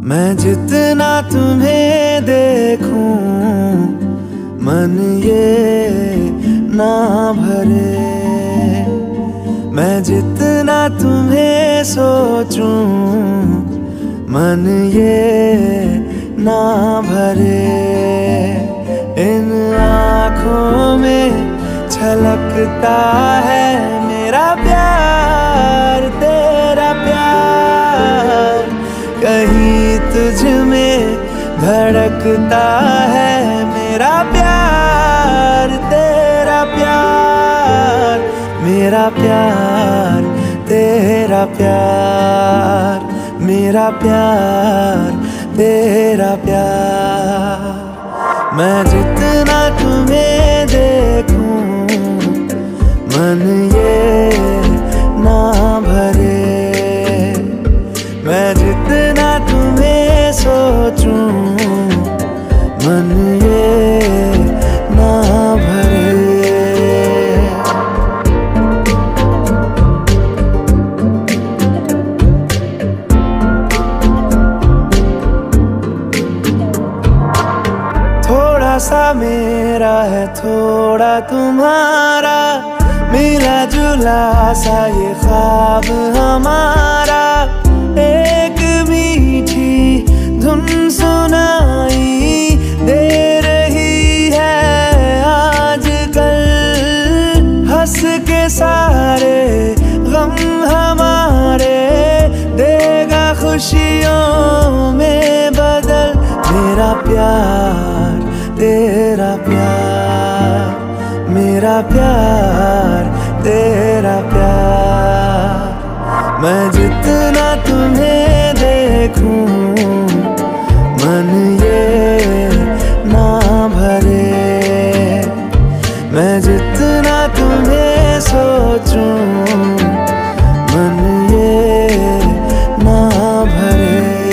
मैं जितना तुम्हें देखूं मन ये ना भरे, मैं जितना तुम्हें सोचूं मन ये ना भरे। इन आँखों में छलकता है मेरा प्यार, तेरा प्यार। कहीं तुझ में धड़कता है मेरा प्यार, तेरा प्यार। मेरा प्यार, तेरा प्यार, मेरा प्यार, तेरा प्यार। मैं जितना तुम्हें देखूं मन ये ना भरे, मैं जितना तुम्हें सोचूं मन ये ना भरे। थोड़ा सा मेरा है थोड़ा तुम्हारा, मिला जुला सा ये ख्वाब हमारा। एक मीठी धुन सुनाई दे रही है आजकल, हंस के सारे गम हमारे देगा खुशियों में बदल। मेरा प्यार, तेरा प्यार, मेरा प्यार, तेरा प्यार। मैं जितना तुम्हें देखूं मन ये ना भरे, मैं जितना तुम्हें सोचूं मन ये ना भरे।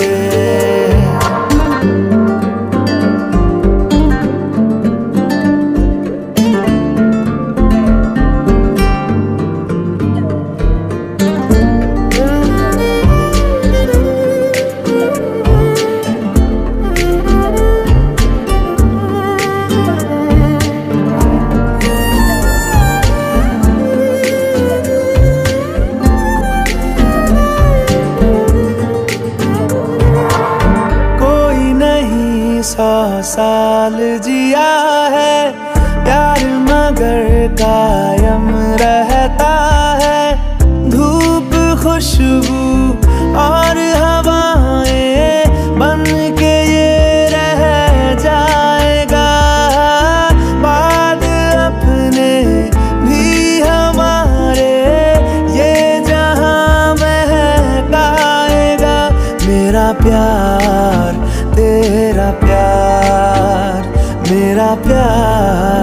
सौ साल जिया है प्यार मगर कायम रहता है। धूप खुशबू और हवाएं बन के ये रह जाएगा। बाद अपने भी हमारे ये जहां महकाएगा। मेरा प्यार, तेरा प्यार, मेरा प्यार,